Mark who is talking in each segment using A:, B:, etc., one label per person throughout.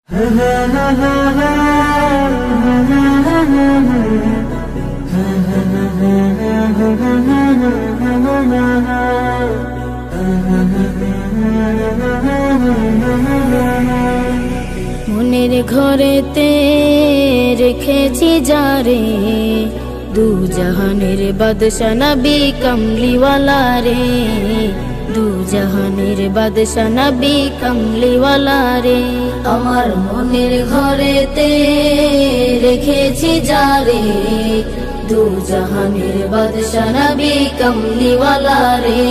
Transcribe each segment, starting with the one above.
A: মনের ঘরেতে রেখেছি যারে, দু জাহানের বাদশা নবী কমলিওয়ালা রে, দু জাহানের বাদশা নবী কমলিওয়ালা রে। আমার মনের ঘরেতে রেখেছি যারে, দু জাহানের বাদশা নবী কমলিওয়ালা রে,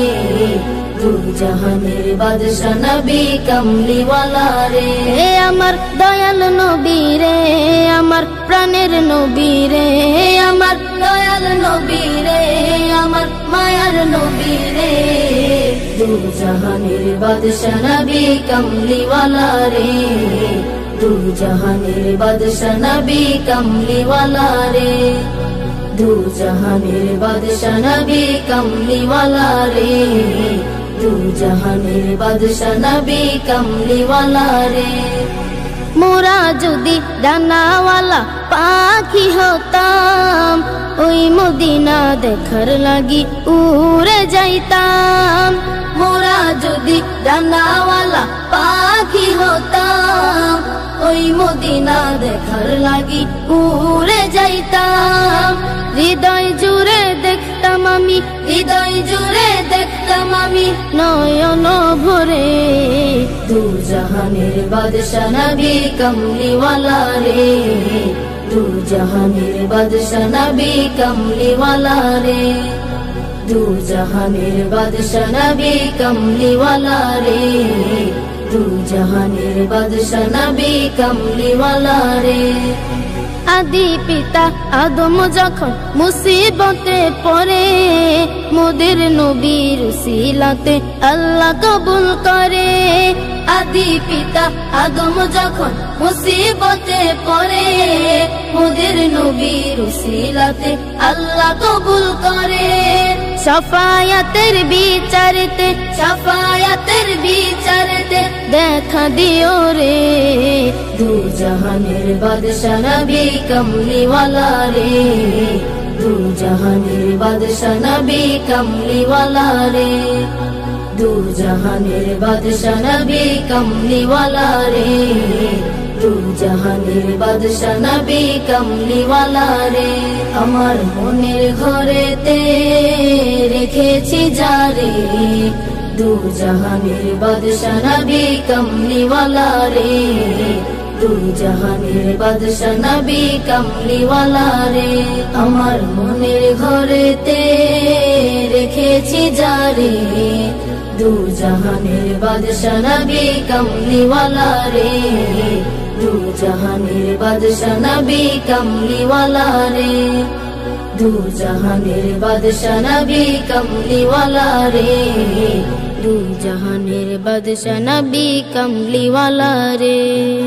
A: দু জাহানের বাদশা নবী কমলিওয়ালা রে। আমার দয়াল নবী রে, আমার প্রাণের নবী রে, আমার দয়াল নবী রে, আমার মায়ার নবী রে, দু জাহানের বাদশা নবী কমলিওয়ালা রে, দু জাহানের বাদশা নবী কমলিওয়ালা রে, দু জাহানের বাদশা নবী কমলিওয়ালা রে, দু জাহানের বাদশা নবী কমলিওয়ালা রে। মোরা যদি ডানাওয়ালা পাখি হতাম, ওই মদিনা দেখার লাগি উড়ে যাইতাম। মোরা যদি ডানাওয়ালা পাখি হতাম, ওই মদিনা দেখার লাগি উড়ে যাইতাম। হৃদয় জুড়ে দেখতাম আমি, হৃদয় জুড়ে দেখতাম আমি নয়ন ভরে, দু জাহানের বাদশা নবী কমলিওয়ালা রে, দু জাহানের বাদশা নবী কমলিওয়ালা রে, দু জাহানের বাদশা নবী কমলিওয়ালা রে, দু জাহানের বাদশা নবী কমলিওয়ালা রে। আদি পিতা আদম যখন মুসিবতে পড়ে, মোদের নবীর উসিলাতে আল্লাহ কবুল করে। আদি পিতা আদম যখন মুসিবতে পড়ে, মোদের নবীর উসিলাতে আল্লাহ কবুল করে। শাফায়াতের বিচারতে, শাফায়াতের বিচারতে দেখা দিও রে, দু জাহানের বাদশা নবী কমলিওয়ালা রে, দু জাহানের বাদশা নবী কমলিওয়ালা রে, দু জাহানের বাদশা নবী কমলিওয়ালা রে, দু জাহানের বাদশা নবী কমলিওয়ালা রে। আমার মনের ঘরেতে রেখেছি যারে, দু জাহানের বাদশা নবী কমলিওয়ালা রে, দু জাহানের বাদশা নবী কমলিওয়ালা রে। আমার মনের ঘরেতে রেখেছি যারে, দু জাহানের বাদশা নবী কমলিওয়ালা রে, দু জাহানের বাদশা নবী কমলিওয়ালা রে, দু জাহানের বাদশা নবী কমলিওয়ালা রে, দু জাহানের বাদশা নবী কমলিওয়ালা রে।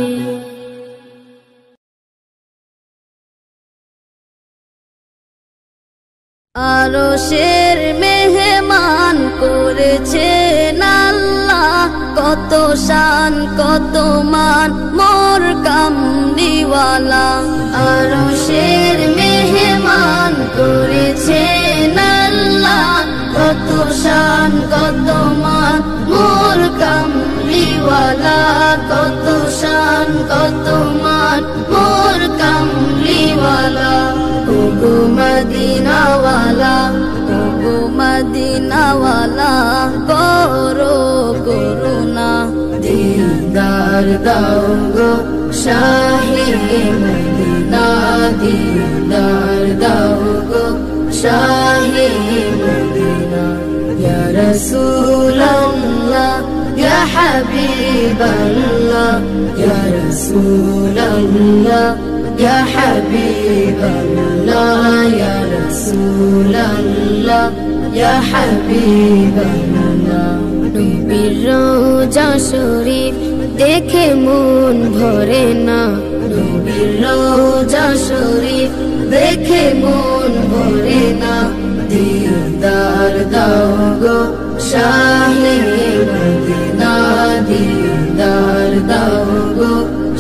A: আরশের মেহমান করেছেন আল্লাহ, কত শান কত মান মোর কামলিওয়ালা। আরশের মেহমান করেছেন আল্লাহ, কত শান কত মান মোর কামলিওয়ালা, কত শান কত মান মোর কামলিওয়ালা। ওগো মদিনাওয়ালা, ওগো মদিনাওয়ালা, করো করুণা, দিদার দাও গো শাহে মদিনা, দিদার দাও গো শাহে মদিনা। ইয়া রাসূলাল্লাহ ইয়া হাবিবাল্লাহ, ইয়া রাসূলাল্লাহ ইয়া হাবিবাল্লাহ, ইয়া রাসূলাল্লাহ ইয়া হাবিবাল্লাহ। নবীর রওজা শরীফ দেখে মন ভরে না, নবীর রওজা শরীফ দেখে মন ভরে না। দিদার দাও গো শাহে মদিনা, দিদার দাও গো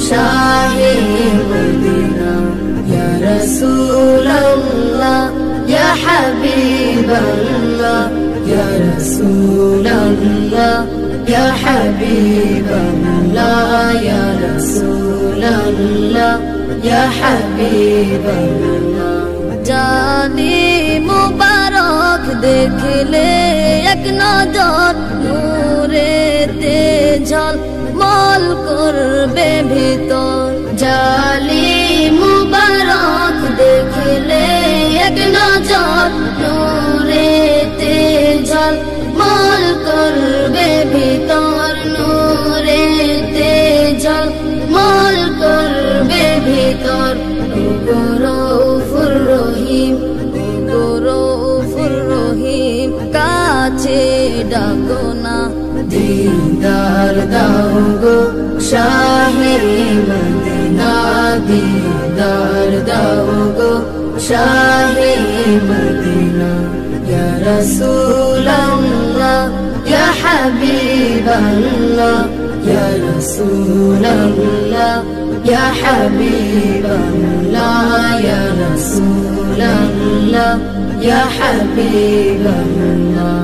A: শাহে মদিনা ইয়া রাসূলুল্লাহ ইয়া হাবিবাল্লাহ ইয়া রাসূলুল্লাহ ইয়া হাবিবাল্লাহ ইয়া রাসূলুল্লাহ ইয়া হাবিবাল্লাহ জানি মুবারক দেখলে এক নজর নূরেতে ঝলমল করবে ভিতর জালি মুবারক দেখলে এক নজর নূরেতে ঝলমল করবে ভিতর নূরেতে ঝলমল করবে ভিতর গৌরফুর রহিম গৌরফুর রহিম কাছে ডাকো না দিদার দাও গো শাহে মদিনা দিদার দাও গো শাহে মদিনা ইয়া রাসূলুল্লাহ ইয়া হাবিবাল্লাহ ইয়া রাসূলুল্লাহ ইয়া হাবিবাল্লাহ ইয়া রাসূলুল্লাহ ইয়া হাবিবাল্লাহ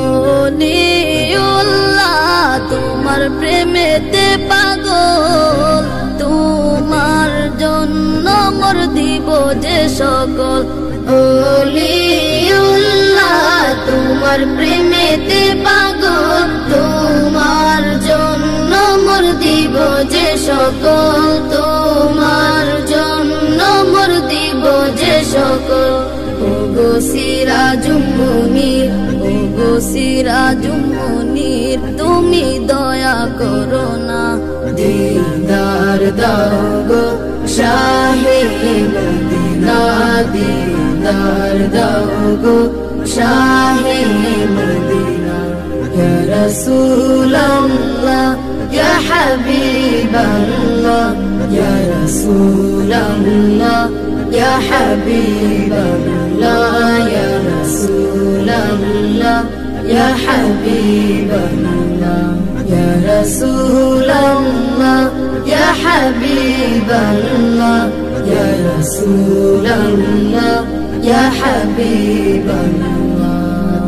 A: ওলিউল্লাহ তোমার প্রেমেতে পাগল তোমার জন্য মোর দিব যে সকল ওলিউল্লাহ তোমার প্রেমেতে পাগল তোমার জন্য মোর দিব যে সকল তোমার জন্য মোর দিব যে সকল ওগো সিরাজুম মুনির ওগো সিরাজুম মুনির তুমি দয়া করো না দিদার দাও গো শাহে মদিনা দিদার দাও গো শাহে মদিনা ইয়া রাসূলুল্লাহ ইয়া হাবিবাল্লাহ ইয়া রাসূলুল্লাহ ইয়া হাবিবাল্লাহ ইয়া রাসূলুল্লাহ ইয়া হাবিবাল্লাহ ইয়া রাসূলুল্লাহ ইয়া হাবিবাল্লাহ ইয়া রাসূলুল্লাহ ইয়া হাবিবাল্লাহ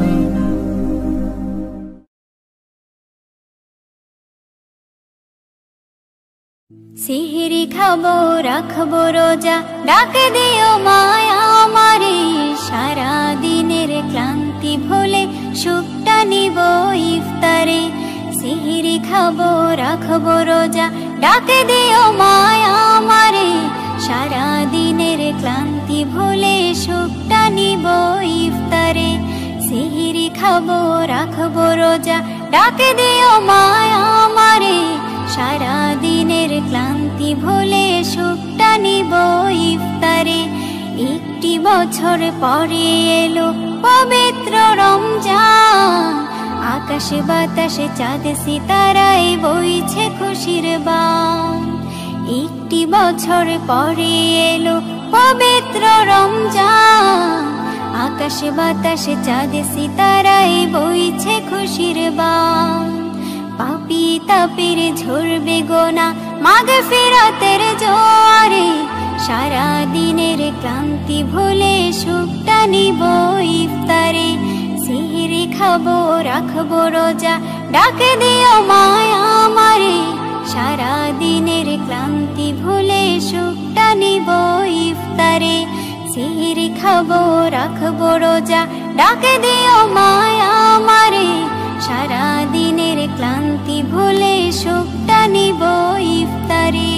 B: সিহরি খাবো রাখবো রোজা ডাকে দিও মায়া আমারে সারা দিনের ক্লান্তি ভুলে সুখটা নিব ইফতারে সিহরি খাবো রাখবো রোজা ডাকে দিও মায়া আমারে সারা দিনের ক্লান্তি ভুলে সুখটা নিব ইফতারে সিহরি খাবো রাখবো রোজা ডাকে দিও মায়া আমারে সারা দিনের ক্লান্তি ভুলে সুখটা নিব ইফতারে একটি বছর পরে এলো পবিত্র রমজান আকাশে বাতাসে চাঁদ সিতারায় বইছে খুশির বান একটি বছর পরে এলো পবিত্র রমজান আকাশে বাতাসে চাঁদ সিতারায় বইছে খুশির বান পাপী তাপের ঝরবে গোনা মাগফিরাতের জোয়ারে সারা দিনের ক্লান্তি ভুলে সুখটা নিব ইফতারে সিহরি খাবো রাখবো রোজা ডাকে দিও মায়া আমারে সারা দিনের ক্লান্তি ভুলে সুখটা নিব ইফতারে সিহরি খাবো রাখবো রোজা ডাকে দিও মায়া আমারে সারা দিনের ক্লান্তি ভুলে সুখটা নিব ইফতারে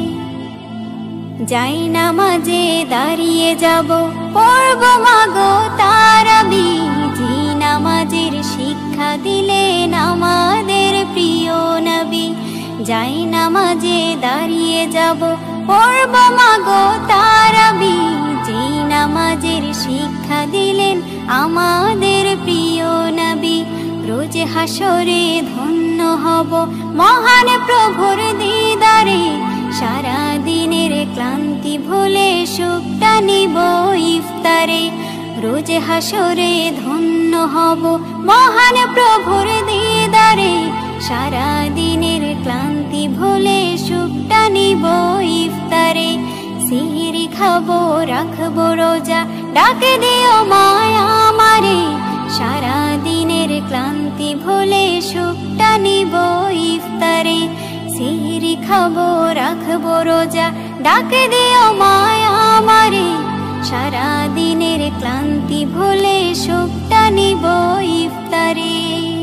B: যাই নামাজে দাঁড়িয়ে যাব পড়ব মাগো তারাবি জি নামাজের শিক্ষা দিলেন আমাদের প্রিয় নবী যাই নামাজে দাঁড়িয়ে যাব পড়ব মাগো তারাবি জি নামাজের শিক্ষা দিলেন আমাদের প্রিয় নবী রোজ হাসরে ধন্য হব মহান প্রভুর দিদারে সারা দিনের ক্লান্তি ভুলে সুখটা নিব ইফতারে রোজ হাসরে ধন্য হব মহান প্রভুর দিদারে সারা দিনের ক্লান্তি ভুলে সুখটা নিব নিব ইফতারে সিহরি খাবো রাখবো রোজা ডাকে দিও মায়া আমারে সারা দিনের ক্লান্তি ভুলে সুখটা নিব ইফতারে সিহরি খাবো রাখবো রোজা ডাকে দিও মায়া আমারে সারা দিনের ক্লান্তি ভুলে সুখটা নিব ইফতারে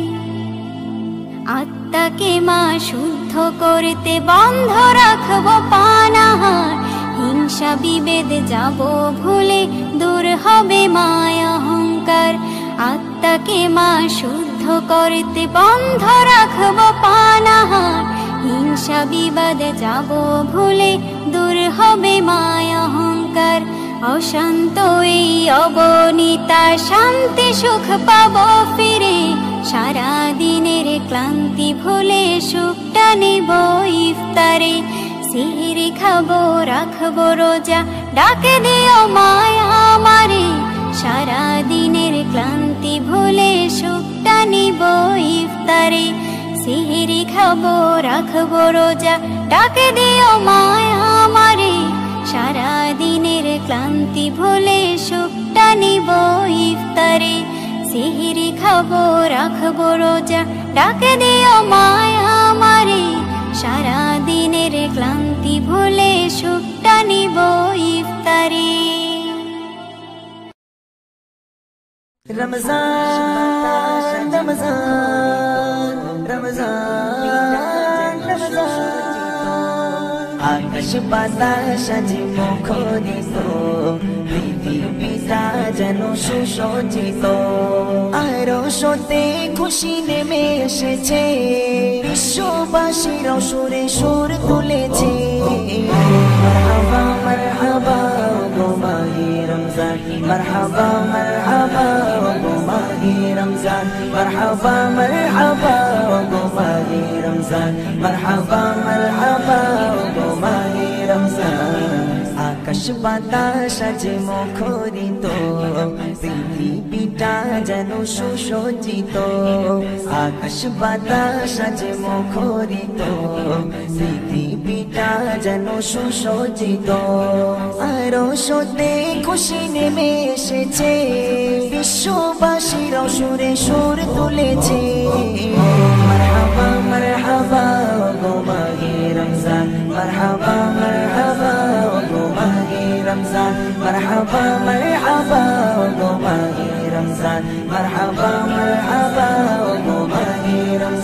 B: আত্মাকে মা শুদ্ধ করতে বন্ধ রাখবো পানাহার হিংসা বিভেদ যাব ভুলে দূর হবে মায়া অহংকার আত্মাকে মা শুদ্ধ করতে বন্ধ রাখবো পানাহার হিংসা বিবাদ যাব ভুলে দূর হবে মায়া অহংকার অশান্ত এই অবনীতা শান্তি সুখ পাবো ফিরে সারা দিনের ক্লান্তি ভুলে সুখটা নিব ইফতারে সিহরি খাবো রাখবো রোজা ডাকে দিও মায়া আমারে সারা দিনের ক্লান্তি ভুলে সুখটা নিব ইফতারে সিহরি খাবো রাখবো রোজা ডাকে দিও মায়া আমারে সারা দিনের ক্লান্তি ভুলে সুখটা নিব ইফতারে সিহরি খাবো রাখবো রোজা ডাকে দিও মায়া আমারে সারা দিনের ক্লান্তি ভুলে সুখটা নিব ইফতারে
A: রমজান রমজান রমজান রমজান আকাশ বাতাস আজি মুখরিত পৃথিবীটা যেন সুসজ্জিত আরো সতে খুশি নেমে এসেছে বিশ্ববাসীর সুরে সুর তুলেছে মারহাবা মারহাবা গো মাহে রমজান মারহাবা মারহাবা গো মাহে রমজান মারহাবা মারহাবা গো মাহে রমজান মারহাবা মারহাবা গো মাহে রমজান আকাশ বাতাস আজ মুখরিত পৃথিবীটা যেন সুসজ্জিত আকাশ বাতাস আজ মুখরিত পৃথিবীটা যেন সুসজ্জিত আরো সতে খুশি নেমে এসেছে বিশ্ববাসীর সুরে সুর তুলেছে মারহাবা মারহাবা গো মাহে রমজান মারহাবা মারহাবা গো মাহে রমজান মারহাবা মারহাবা গো মাহে রমজান মারহাবা মারহাবা গো মাহে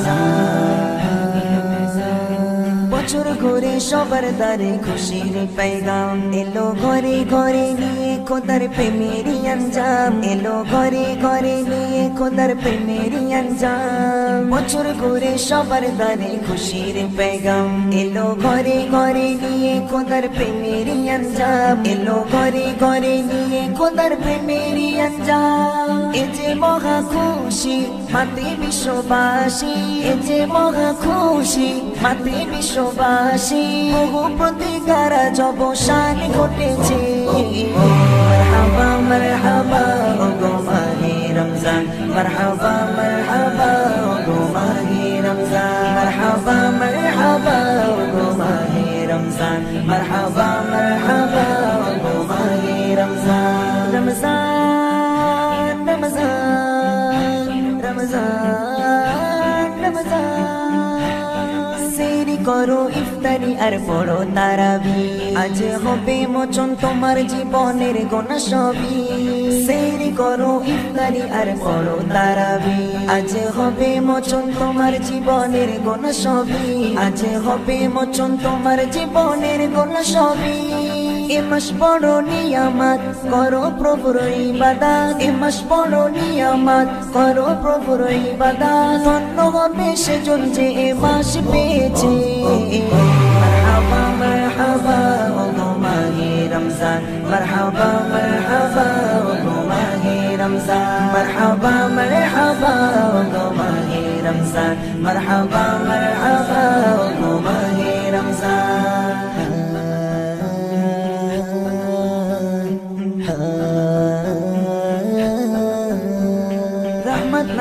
A: রমজান বছর ঘুরে সবার দ্বারে খুশির পেগাম এলো ঘরে ঘরে নিয়ে খোদার প্রেমেরই আঞ্জাম এলো ঘরে ঘরে নিয়ে খোদার প্রেমেরই আঞ্জাম বছর ঘুরে সবার দ্বারে খুশির পেগাম এলো ঘরে ঘরে নিয়ে খোদার প্রেমেরই আঞ্জাম এলো ঘরে ঘরে নিয়ে খোদার প্রেমেরই আঞ্জাম এ যে মহা খুশি মাতে বিশ্ববাসী এ যে মহা খুশি মাতে বিশ্ববাসী বহু প্রতিকার অবসান ঘটেছে মারহাবা মারহাবা গো মাহে রমজান মারহাবা মারহাবা গো মাহে রমজান মারহাবা মারহাবা গো মাহে রমজান মারহাবা মারহাবা গো মাহে রমজান রমজান রমজান রমজান রমজান সেরি করো ইফতারি আর পড়ো তারাবি আজ হবে মোচন তোমার জীবনের গোনা সবই সেরি করো ইফতারি আর পড়ো তারাবি আজ হবে মোচন তোমার জীবনের গোনা সবই আজ হবে মোচন তোমার জীবনের গোনা সবই এ মাস বড় নিয়ামত করো প্রভুর ইবাদত এ মাস বড় নিয়ামত করো প্রভুর ইবাদত ধন্য হবে সেজন যে এ মাস পেয়েছে মারহাবা মারহাবা গো মাহে রমজান মারহাবা মারহাবা গো মাহে রমজান মারহাবা মারহাবা গো মাহে রমজান মারহাবা মারহাবা গো মাহে রমজান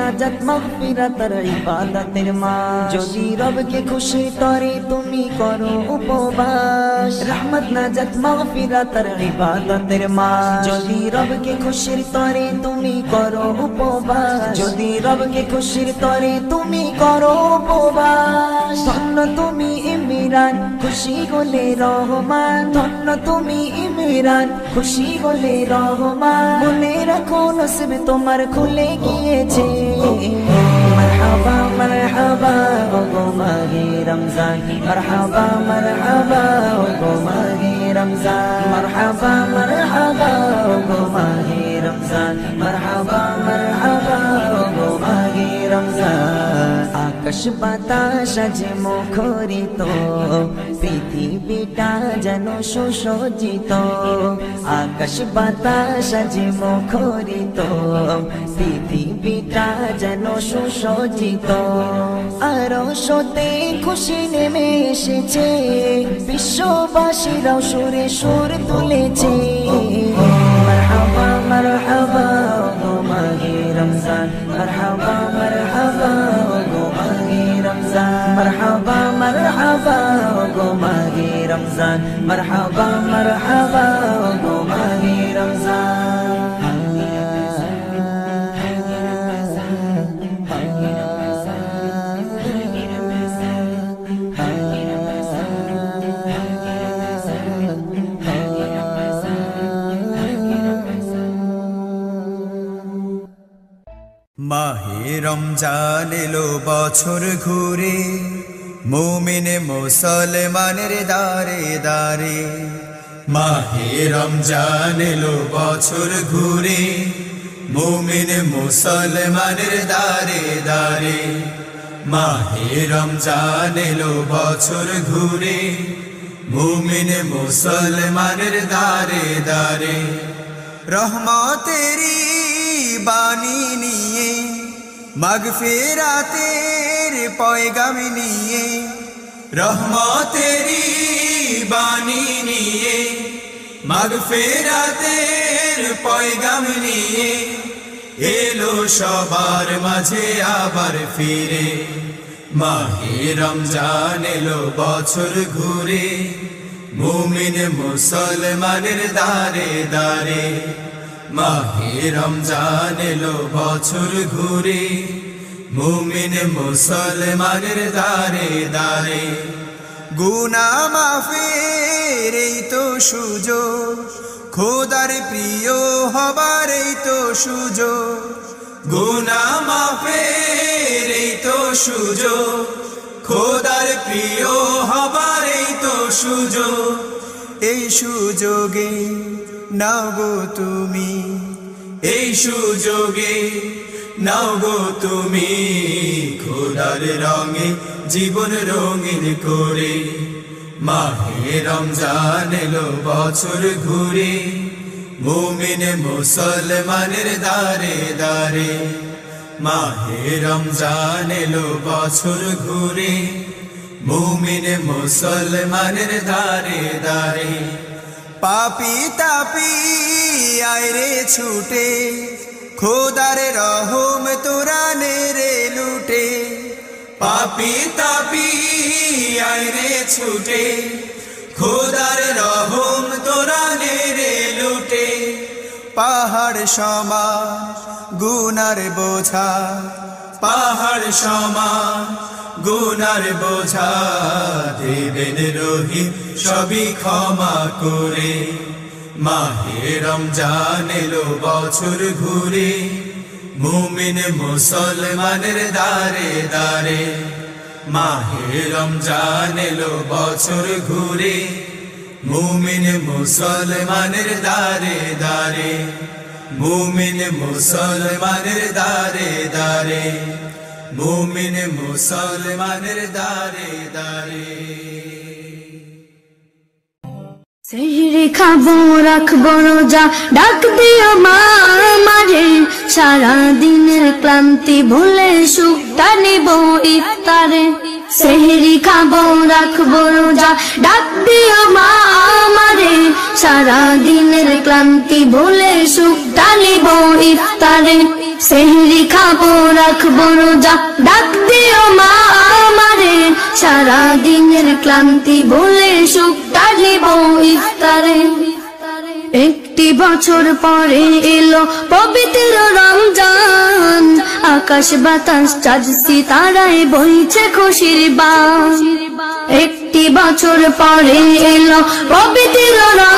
A: নাজাত মাগফিরাতের ইবাদতের মাস যদি রবকে খুশি করে তুমি করো উপবাস রহমত নাজাত মাগফিরাতের ইবাদতের মাস যদি রবকে খুশির তরে তুমি করো উপবাস যদি রবকে খুশির তরে তুমি করো উপবাস ধন্য তুমি ইমরান খুশি হলে রহমান ধন্য তুমি ইমরান খুশি হলে রহমান মনে রাখো নসিব তোমার খুলে গিয়েছে মারহাবা মারহাবা ওগো মাহে রমজান মারহাবা মারহাবা ওগো মাহে রমজান মারহাবা মারহাবা ওগো মাহে রমজান মারহাবা মারহাবা ওগো মাহে রমজান আকাশ বাতাস আজ মুখরিত পৃথিবীটা যেন সুসজ্জিত আকাশ বাতাস আজ মুখরিত পৃথিবীটা যেন সুসজ্জিত আরশতে খুশি নেমে এসেছে বিশ্ববাসীরাও সুরে সুর তুলেছে মারহাবা মারহাবা ওগো মাহে রমজান মারহাবা মারহাবা ওগো মাহে রমজান মারহাবা মারহাবা ওগো মাহে রমজান মারহাবা মারহাবা ওগো মাহে রমজান
C: মাহে রমজান এলো বছর ঘুরে মুমিন মুসলমানের দারে দারে মাহে রমজান এলো বছর ঘুরে মুমিন মুসলমানের দারে দারে মাহে রমজান এলো বছর ঘুরে মুমিন মুসলমানের দারে দারে রহমতেরি বাণী নিয়ে মাগফিরাতের পয়গাম নিয়ে রহমতেরি বাণী নিয়ে মাগফিরাতের পয়গাম নিয়ে এলো সবার মাঝে আবার ফিরে মাহে রমজান এলো বছর ঘুরে মুমিন মুসলমানের দারে দারে মাহে রমজান এলো বছর ঘুরে মুমিন মুসলমানের দারে দারে গুনাহ মাফের এই তো সুযোগ খোদার প্রিয় হবার এই তো সুযোগ গুনাহ মাফের এই তো সুযোগ খোদার প্রিয় হবার এই তো সুযোগ এই সুযোগে নাও গো তুমি এই সুযোগে নাও গো তুমি খোদার রঙে জীবন রঙিন করে মাহে রমজান এলো বছর ঘুরে মুমিন মুসলমানের দারে দারে মাহে রমজান এলো বছর ঘুরে মুমিন মুসলমানের দারে দারে পাপি তাপি আইরে ছুটে খোদার রহম তোরা নেরে লুটে পাপি তাপি আইরে ছুটে খোদার রহম তোরা নেরে লুটে পাহাড় সমান গুনার বোঝা পাহাড় সমান গুনার বোঝা দেবেন রহিম সবই ক্ষমা করে মাহে রমজান এলো বছর ঘুরে মুমিন মুসলমানের দারে দারে মাহে রমজান এলো বছর ঘুরে মুমিন মুসলমানের দারে দারে মুমিন মুসলমানের দারে দারে মুমিন মুসলমানের দারে দারে
B: সেহরি খাবো রাখবো রোজা ডাক দিও মা আমারে সারা দিনের ক্লান্তি ভুলে সুখটা নিব ইফতারে সেহরি খাবো রাখবো রোজা ডাক দিও মা আমারে সারা দিনের ক্লান্তি ভুলে সুখটা নিব ইফতারে সেহরি খাবো রাখবো রোজা ডাক দিও মা আমারে সারা দিনের ক্লান্তি ভুলে সুখটা নিব ইফতারে একটি বছর পরে এলো পবিত্র রমজান আকাশ বাতাস চাঁদ সিতারায় বইছে খুশির বান একটি বছর পরে এলো পবিত্র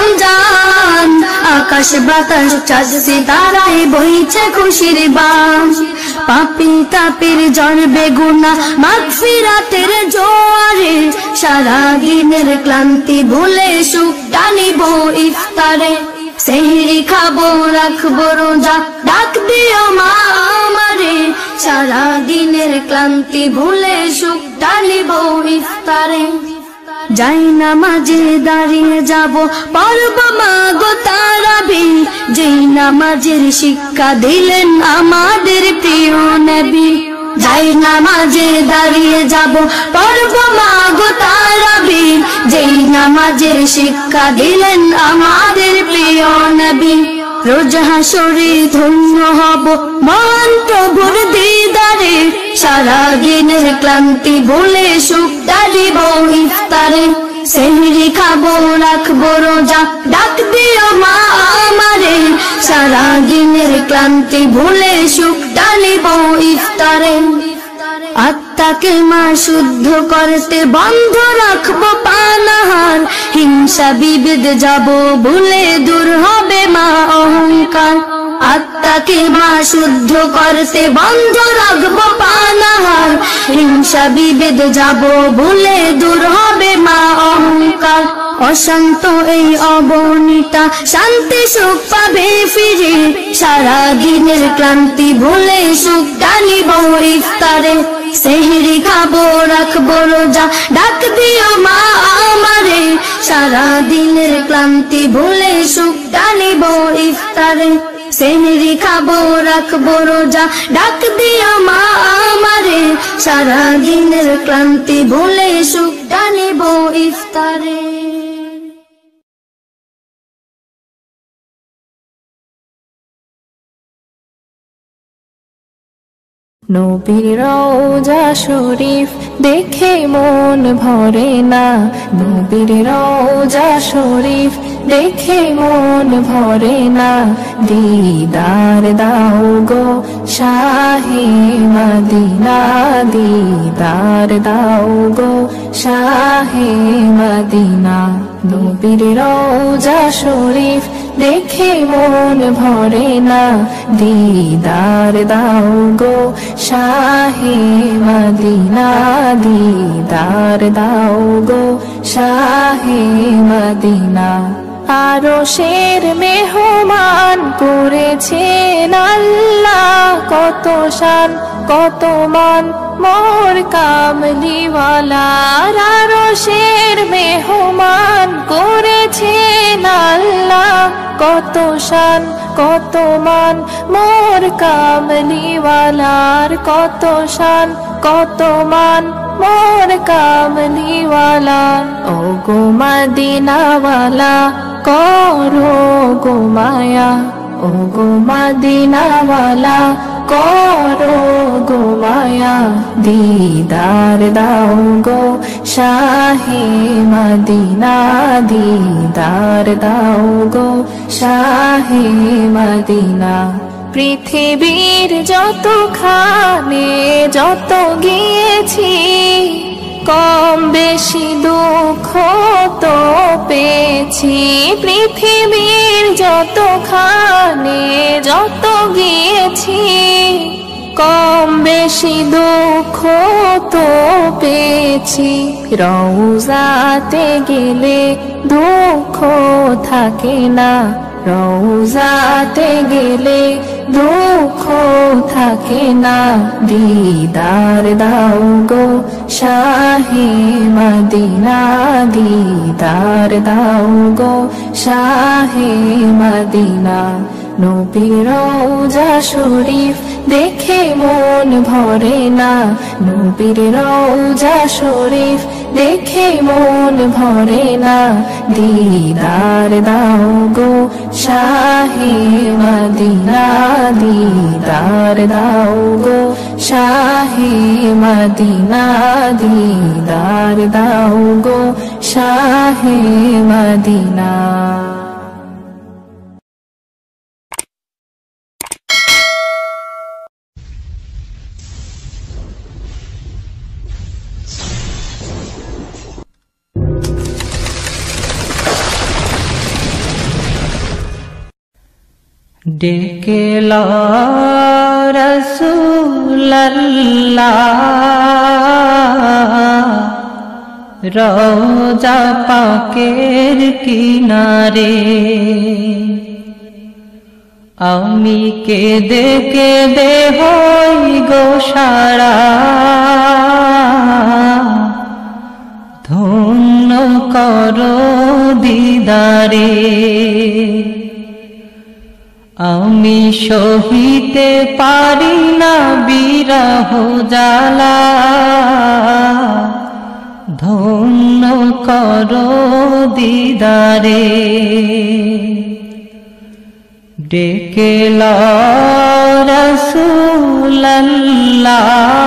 B: রমজান আকাশ বাতাস চাঁদ সিতারায় বইছে খুশির বান পাপী তাপের ঝরবে গুনাহ মাগফিরাতের জোয়ারে সারা দিনের ক্লান্তি ভুলে সুখটা নিব ইফতারে সেহরি খাবো রাখবো রোজা ডাক দিও মা আমারে সারা দিনের ক্লান্তি ভুলে সুখটা নিব ইফতারে যাই নামাজে দাঁড়িয়ে যাব পড়ব মা গো তারাবি যেই নামাজের শিক্ষা দিলেন আমাদের প্রিয় নবী যাই নামাজে দাঁড়িয়ে যাব পড়ব মা গো তারাবি যেই নামাজের শিক্ষা দিলেন আমাদের প্রিয় নবী রোজ হাসরে ধন্য হব মহান প্রভুর দিদারে সারা দিনের ক্লান্তি ভুলে সুখটা নিব ইফতারে সেহরি খাবো রাখবো রোজা ডাক দিও মা আমারে সারা দিনের ক্লান্তি ভুলে সুখটা নিব ইফতারে আত্মাকে মা শুদ্ধ করতে বন্ধ রাখবো পানাহার হিংসা বিভেদ যাব ভুলে দূর হবে মা অহংকার আত্মাকে মা শুদ্ধ করতে বন্ধ রাখবো পানাহার হিংসা বিভেদ যাব ভুলে দূর হবে মা অহংকার অশান্ত এই অবনীতা শান্তি সুখ পাবে ফিরে সারা দিনের ক্লান্তি ভুলে সুখটা নিব ইফতারে সেহরি খাবো রাখবো রোজা ডাক দিও মা আমারে সারা দিনের ক্লান্তি ভুলে সুখটা নিব ইফতারে সেহরি খাবো রাখবো রোজা ডাক দিও মা আমারে সারা দিনের ক্লান্তি ভুলে সুখটা নিব ইফতারে
D: নবীর রওজা শরীফ দেখে মন ভরে না নবীর রওজা শরীফ দেখে মন ভরে না দিদার দাও গো শাহে মদিনা দিদার দাও গো শাহে মদিনা নবীর রওজা শরীফ দেখে মন ভরে না দিদার দাও গো শাহে মদিনা দিদার দাও গো শাহে মদিনা আরশের মেহমান করেছেন আল্লাহ কত শান কত মান মোর কামলিওয়ালা আরশের মেহমান করেছেন আল্লাহ কত শান কত মান মোর কামলিওয়ালার কত শান কত মান মোর কামলিওয়ালার ও গো মদিনাওয়ালা করো গো মায়া ও গো মদিনাওয়ালা করো গো মায়া দিদার দাও গো শাহে মদিনা দিদার দাও গো শাহে মদিনা পৃথিবীর যতখানে যত গিয়েছি কম বেশি দুঃখ তো পেয়েছি পৃথিবীর যতখানে যত গিয়েছি কম বেশি দুঃখ তো পেয়েছি রওজাতে গেলে দুঃখ থাকে না রওজাতে গেলে দুঃখ থাকে না দিদার দাও গো শাহে মদিনা দিদার দাও গো শাহে মদিনা নবীর রওজা শরীফ দেখে মন ভরে না নবীর রওজা শরীফ দেখে মন ভরে না দিদার দাও গো শাহে মদিনা দিদার দাও গো শাহে মদিনা দিদার দাও গো শাহে মদিনা
E: ডেকে লো রাসূলুল্লাহ রওজা পাকের কিনারে আমি কেঁদে কেঁদে হই গো সারা ধন্য করো দিদারে আমি সহিতে পারি না বিরহ জ্বালা ধন্য করো দিদারে ডেকে লো রাসূলুল্লাহ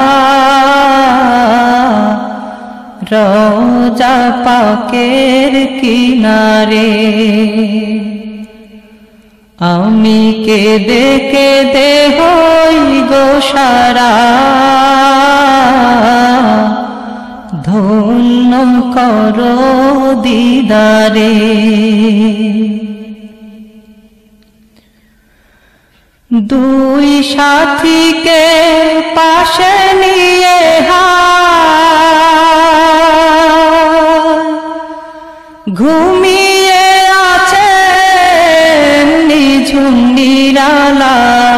E: রওজা পাকের কিনারে আমি কেঁদে কেঁদে হই গো সারা ধন্য করো দিদারে দুই সাথীকে পাশে নিয়ে ঘুমিয়ে আছে নিঝুম নিরালা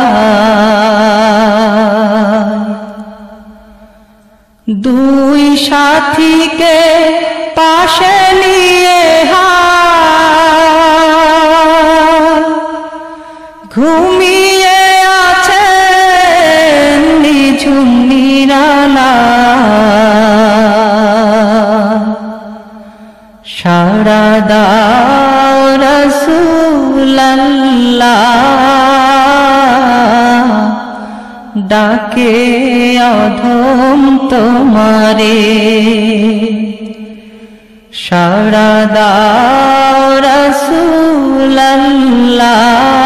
E: দুই সাথীকে পাশে নিয়ে ঘুমিয়ে আছে নিঝুম নিরালা সাড়া দাও রাসূলুল্লাহ ডাকে অধম তোমারে সাড়া দাও রাসূলুল্লাহ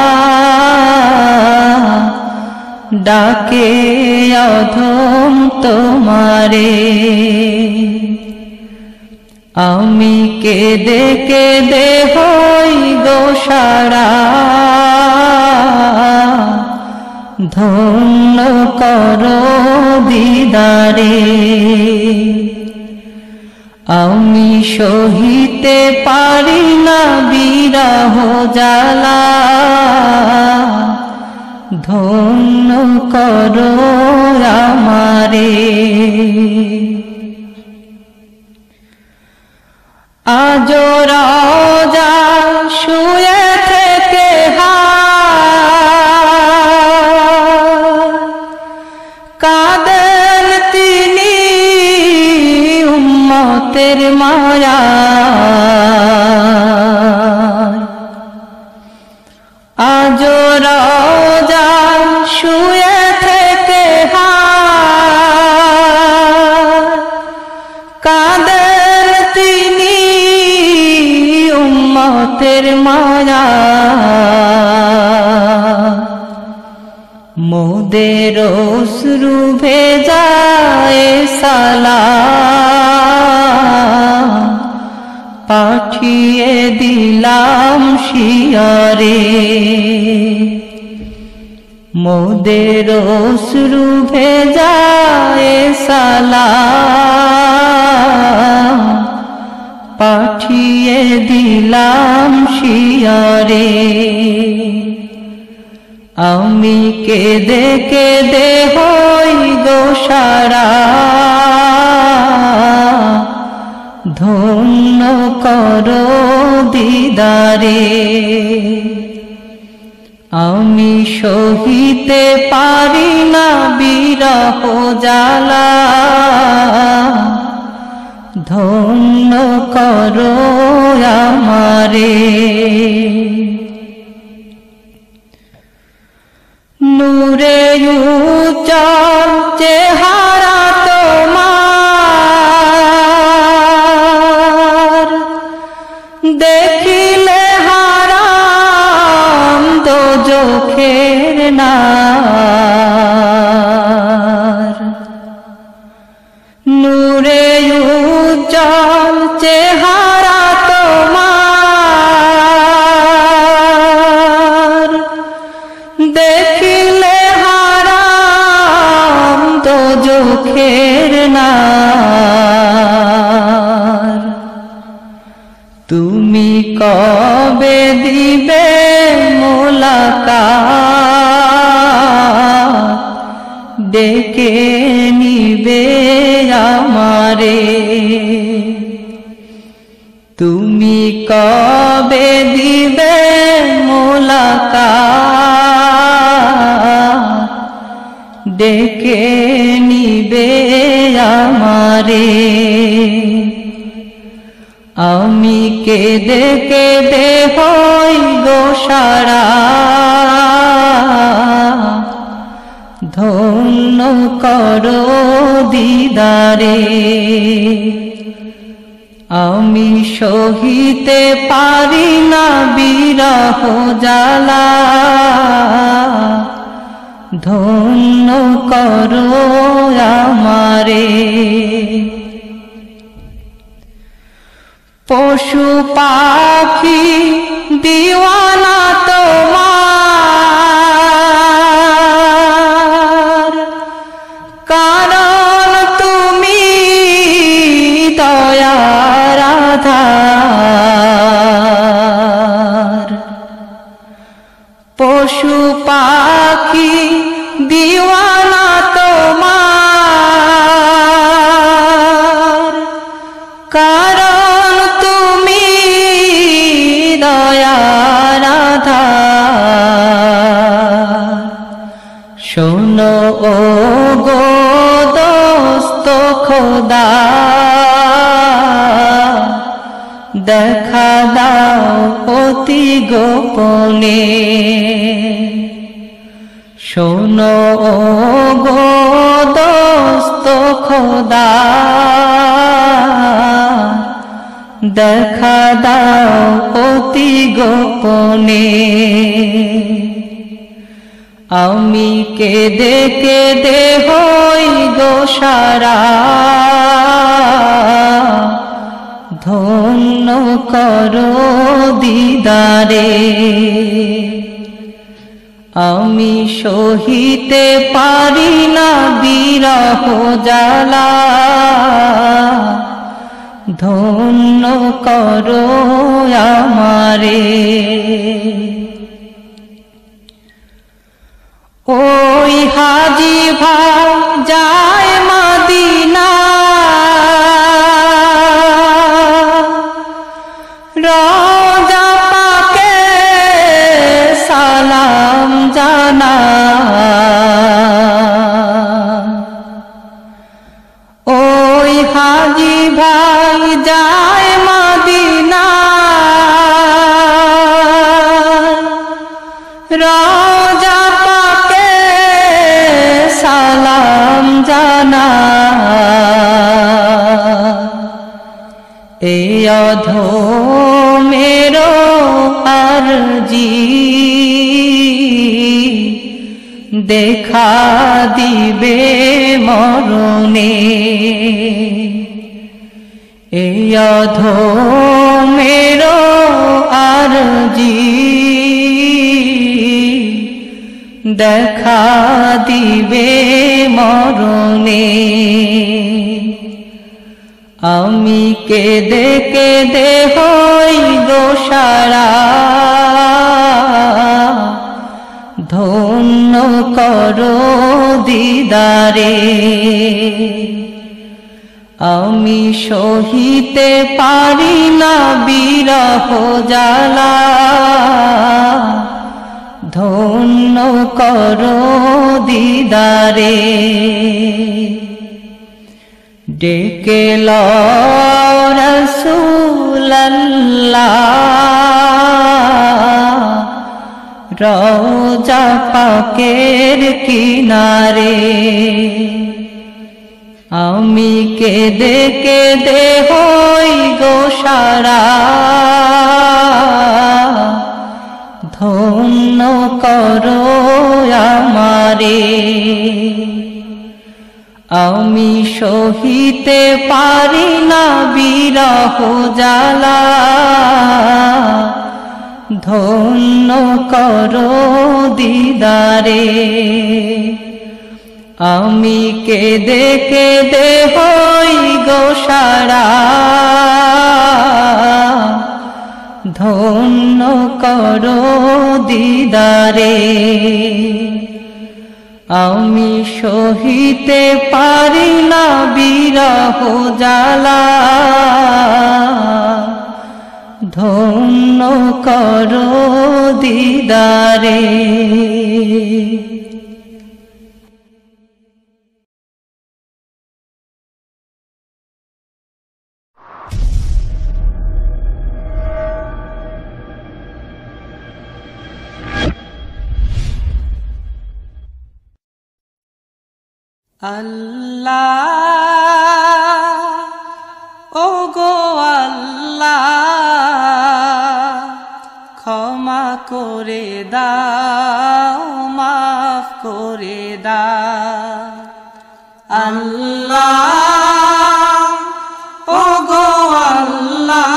E: ডাকে অধম তোমারে আমি কেঁদে কেঁদে হই গো সারা ধন্য করো দিদারে আমি সহিতে পারি না বিরহ জ্বালা ধন্য করো আমারে আজ রওজা শুয়ে থেকে কাঁদেন তিনি উম্মতের মায়া আজ রওজা শুয়ে থেকে কাঁদেন তিনি উম্মতের মায়া মোদের অশ্রু ভেজায় সালাম পাঠিয়ে দিলাম শিয়রে মোদের অশ্রু ভেজায় সালাম পাঠিয়ে দিলাম শিয়রে আমি কেঁদে কেঁদে হই গো সারা ধন্য করো দিদারে আমি সহিতে পারি না বিরহ জ্বালা ধন্য করো আমারে। নূরে উজ্জ্বল চেহারা তোমার, দেখিলে হারাম দোজখের নার। নূরে উজ্জ্বল চেহারা তোমার, দেখিলে হারাম দোজখের নার। তুমি কবে দিবে মোলাকাত, ডেকে নিবে আমারে। তুমি কবে দিবে মোলাকাত, ডেকে নিবে আমারে। আমি কেঁদে কেঁদে হই গো সারা, ধন্য করো দিদারে। আমি সহিতে পারি না বিরহ জ্বালা, ধন্য করো আমারে। পশু পাখি দিওয়ানা তোমার, কারণ তুমি দয়ার আধার। পশু পাখি দিওয়ানা তোমার, কারণ তুমি দয়ার আধার। শোনো ও গো দোস্ত খোদা, দেখা দাও অতি গোপনে। শোনো ও গো দোস্ত খোদা, দেখা দাও অতি গোপনে। আমি কেঁদে কেঁদে হই গো সারা, ধন্য করো দিদারে। আমি সহিতে পারি না বিরহ জ্বালা, ধন্য করো আমারে। ওই হাজি ভাই যায় মদিনা, রোজা পাকে সালাম জানা। ওই হাজি ভাই যায় মদিনা, রোজা পাকে সালাম জানা। এই অধমেরো আরজি, দেখা দিবে মরণে। এই অধমেরো আরজি, দেখা দিবে মরণে। আমি কেঁদে কেঁদে হই গো সারা, ধন্য করো দিদারে। আমি সহিতে পারি না বিরহ জ্বালা, ধন্য করো দিদারে। ডেকে লো রাসূলুল্লাহ রওজা পাকের কিনারে আমি কেঁদে কেঁদে হই গো সারা ধন্য করো আমারে আমি সহিতে পারি না বিরহ জ্বালা ধন্য করো দিদারে আমি কেঁদে কেঁদে হই গো সারা ধন্য করো দিদারে আমি সহিতে পারি না বিরহ জ্বালা ধন্য করো দিদারে আল্লাহ ওগো আল্লাহ ক্ষমা করে দাও মাফ করে দাও আল্লাহ ওগো আল্লাহ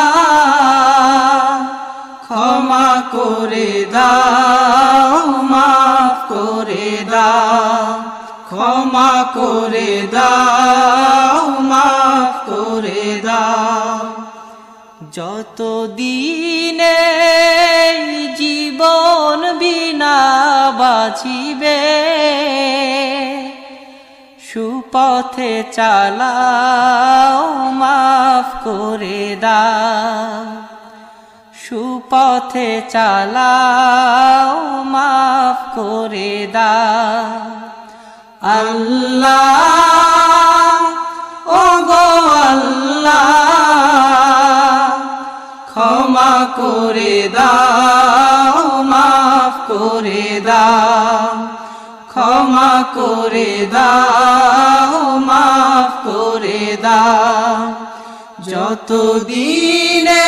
E: ক্ষমা করে দাও মাফ করে দাও ক্ষমা করে দাও মাফ করে দাও যত দিনে জীবন বিনা বাঁচিবে সুপথে চালাও মাফ করে দাও সুপথে চালাও মাফ করে দাও আল্লাহ ওগো আল্লাহ ক্ষমা করে দাও মাফ করে দাও ক্ষমা করে দাও মাফ করে দাও যত দিনে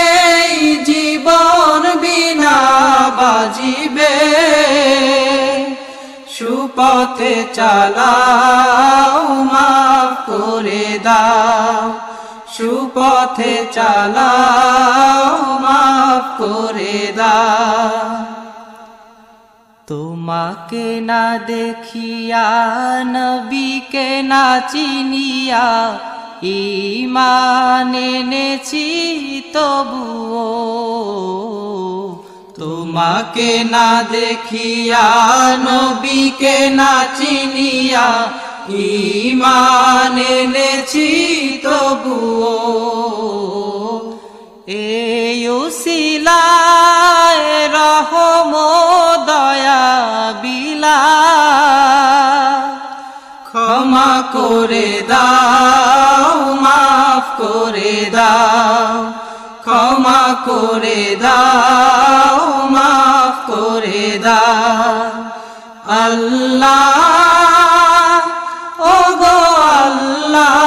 E: জীবন বিনা বাজিবে সুপথে চালাও মাফ করে দাও সুপথে চালাও মাফ করে দাও তোমাকে না দেখিয়া নবীকে না চিনিয়া ঈমান এনেছি তবুও তোমাকে না দেখিয়া নবীকে না চিনিয়া ঈমান এনেছি তবুও এই উসিলায় রহম দয়া বিলা ক্ষমা করে দাও মাফ করে দাও ক্ষমা করে দাও মাফ করে দাও আল্লাহ ওগো আল্লাহ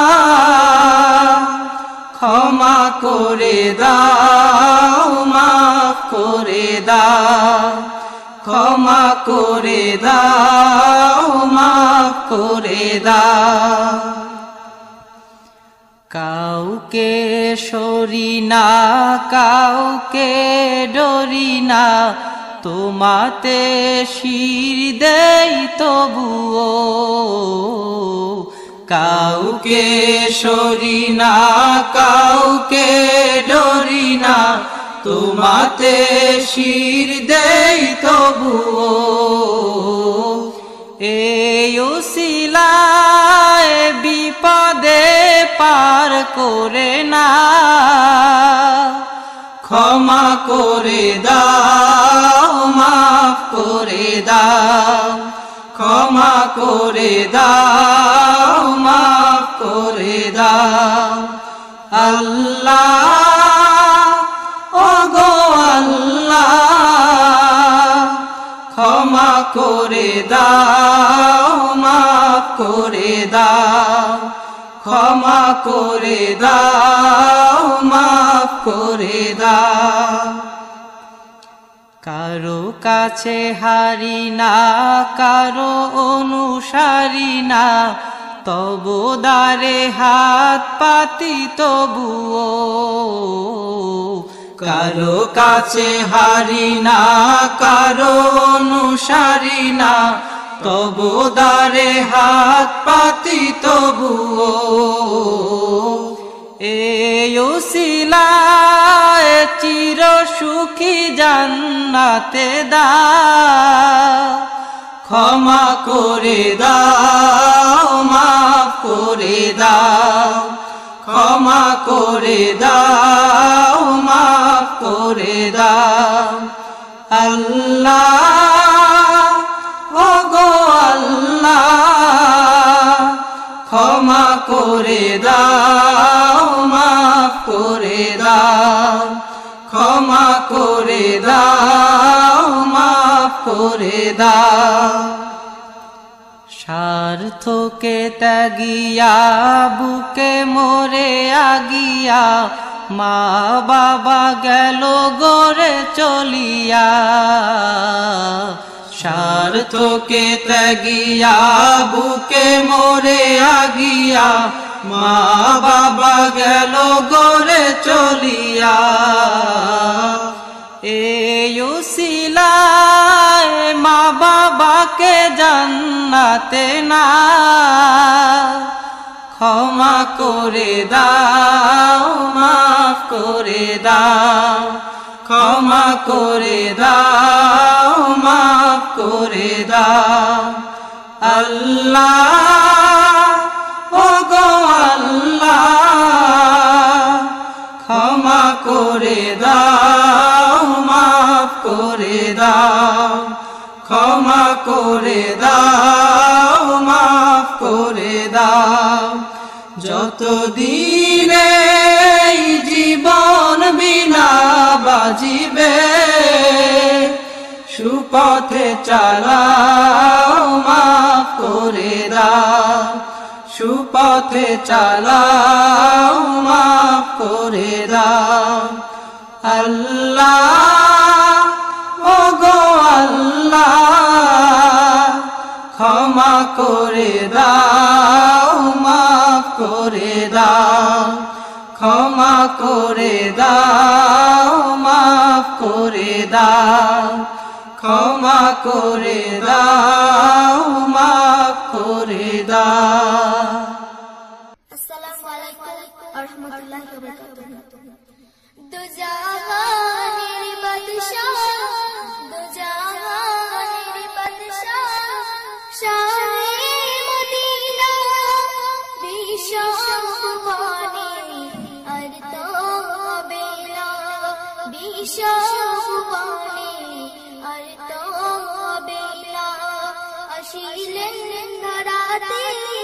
E: ক্ষমা করে দাও মাফ করে দাও ক্ষমা করে দাও মাফ করে দাও কাউকে সরি না কাউকে ডরি না তোমাতে শির দেই তবুও কাউকে সরি না কাউকে ডরি না তোমাতে শির দেই তবুও এই উসিলায় বিপদে পার করে না ক্ষমা করে দাও মাফ করে দাও ক্ষমা করে দাও মাফ করে দাও আল্লাহ ওগো আল্লাহ ক্ষমা করে দাও মাফ করে দাও ক্ষমা করে দাও মাফ করে দাও কারো কাছে হারি না কারো অনুসারী না তবু দারে হাত পাতি তবুও কারো কাছে হারি না কারো অনুসারী না তবু দারে হাত পাতি তবুও এই উসিলায় চির সুখী জান্নাতে দাও ক্ষমা করে দাও মাফ করে দাও ক্ষমা করে দাও মাফ করে দাও আল্লাহ ওগো আল্লাহ ক্ষমা করে দাও মাফ করে দাও ক্ষমা করে দাও মাফ করে দাও স্বার্থকে ত্যাগিয়া বুকে মরে আগিয়া মা বাবা গেল গড়ে চলিয়া স্বার্থকে ত্যাগিয়া বুকে মরে আগিয়া মা বাবা গেল গড়ে চলিয়া এই উসিলায় মা বাবাকে জান্নাতে না ক্ষমা করে দাও মাফ করে দাও ক্ষমা করে দাও মাফ করে দাও আল্লাহ ওগো আল্লাহ ক্ষমা করে দাও মাফ করে দাও ক্ষমা করে দাও মাফ করে দাও যতদিন এই জীবন বিনা বাজিবে সুপথে চালাও মাফ করে দাও সুপথে চালাও মাফ করে দাও আল্লাহ ওগো আল্লাহ ক্ষমা করে দাও মাফ করে দাও ক্ষমা করে দাও মাফ করে দাও ক্ষমা করে দাও মাফ করে দাও
B: আসসালামু আলাইকুম ওয়া রাহমাতুল্লাহি ওয়া বারাকাতুহু দো জাহানের বাদশাহ দো জাহানের বাদশাহ শাহে মদিনা বিশ্ববাণী আর তো হবে না বিশ্ববাণী আর তো হবে না আসিলেন ধরাতে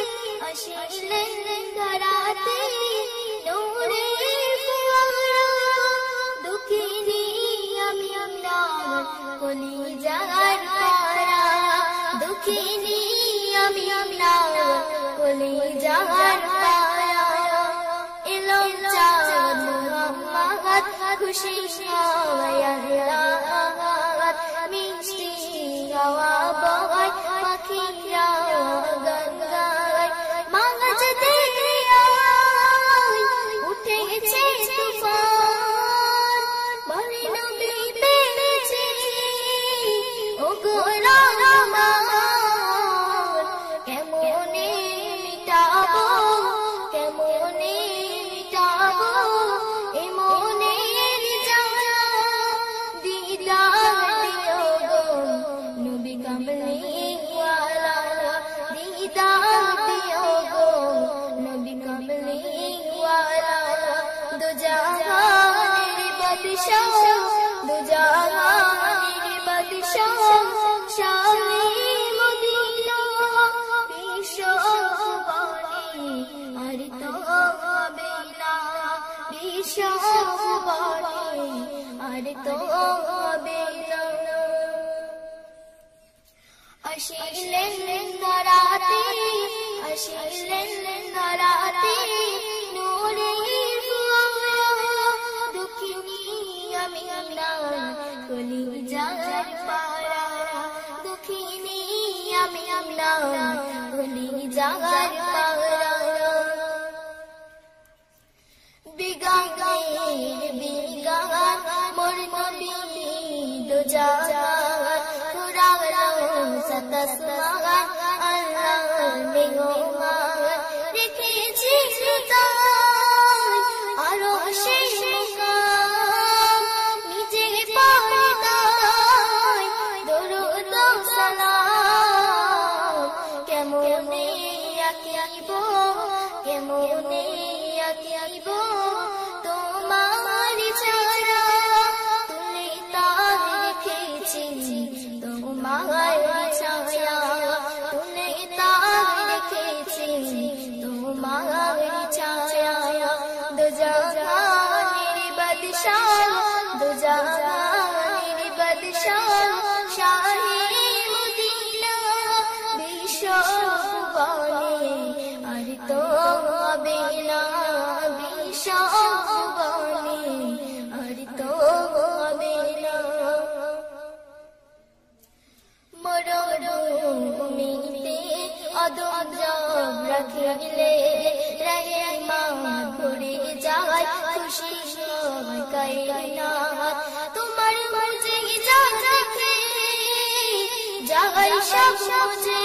B: নূরের ফোয়ারা দুঃখিনী আমি আপনার কলিজার পারা দুঃখিনী আমি আপনার কলিজার পারা এলো চাঁদ মুহাম্মদ খুশি আয়াত মিষ্টি গাওয়া বয় পাখিরা গঙ্গায় মাঝ দরিয়ায় উঠেছে তুফান বলে নবী পেয়েছে ওগো রহমান কেমনে মিটাবো এ মনের জ্বালা দিদার দিও গো নবী কামলিওয়ালা দিদার দিও গো নবী কামলিওয়ালা দো জাহানের বাদশাহ দো জাহানের বাদশাহ শাহে মদিনা বিশ্ববাণী আর আর তো হবে না আসিলেন ধরাতে নূরে দুঃখিনী আমিনা কলিজার পারা দুঃখিনী আমিনা কলিজার পারা বিগান মোর নবী দো জাহান পুরানো সতসমান আল্লাহ মেহমান রেখেছি তাই আরো শেষ মুকাম নিজে পর্দায় দরুদ ও সালাম কেমনে আঁকিব তোমার ছায়া তুলে তার রেখেছি তোমার ছায়া তুলে তার রেখেছি তোমার ছায়া দো জাহানের বাদশাহ শাহে মদিনা বিশ্ব ভুবনে আর তো হবে না বিশ্ব ভুবনে আর তো হবে না মরুভূমিতে অদম রাখিলে রহমত ভরে যায় খুশি হয় কায়নাত তোমার মুঝে যা দেখে যাই সব মুঝে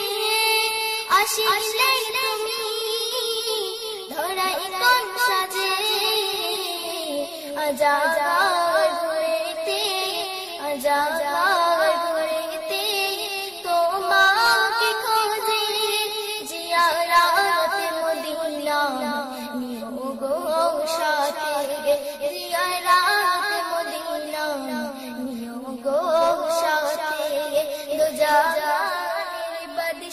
B: আসিলে তুমি ধরাই কোন সাজে আজাদ ঘুরেতে তোমাকে খোঁজে জিয়ারাত মদিনা নিও গো সাথে জিয়ারাত মদিনা নিও গো সাথে দো জাহানের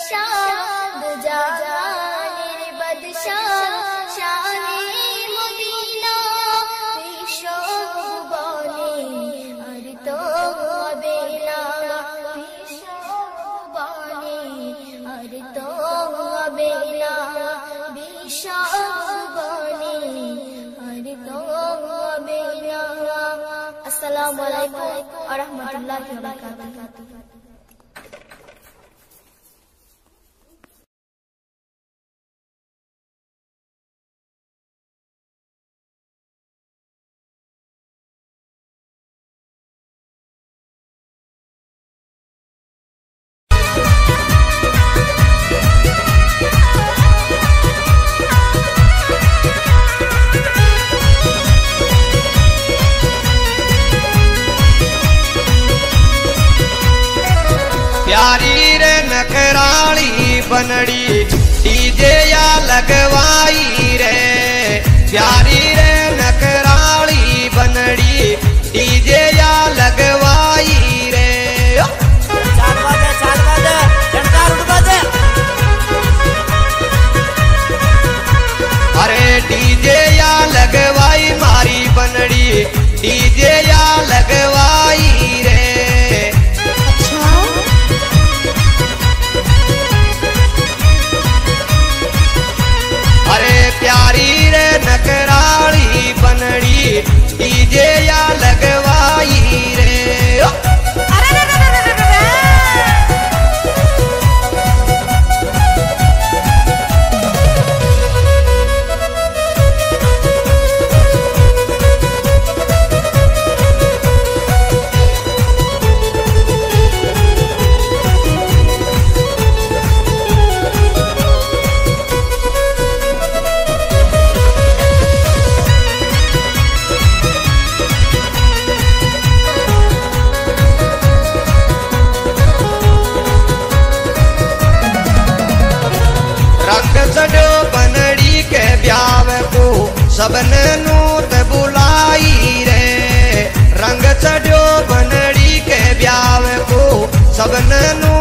B: বাদশাহ শাহে মদিনা বিশ্ব ভুবনে আর তো হবে না বিশ্ব ভুবনে আর তো হবে না বিশ্ব ভুবনে আর তো হবে না আসসালামু আলাইকুম ওয়া রাহমাতুল্লাহি ওয়া বারাকাতুহু
F: प्यारी रे नखराली बनड़ी डीजे या लगवाई रे प्यारी रे नखराली बनड़ी डीजे या लगवाई रे
G: चार बाजे झंकार उठ बाजे
F: अरे डीजे या लगवाई मारी बनड़ी डीजे या लगवाई रे प्यारी रे नखराली बनड़ी डीजे या लगवाई रे सजो बनड़ी के ब्याव को सबने नूत बुलाई रे रंग चढ़ो बनड़ी के ब्याव को सबने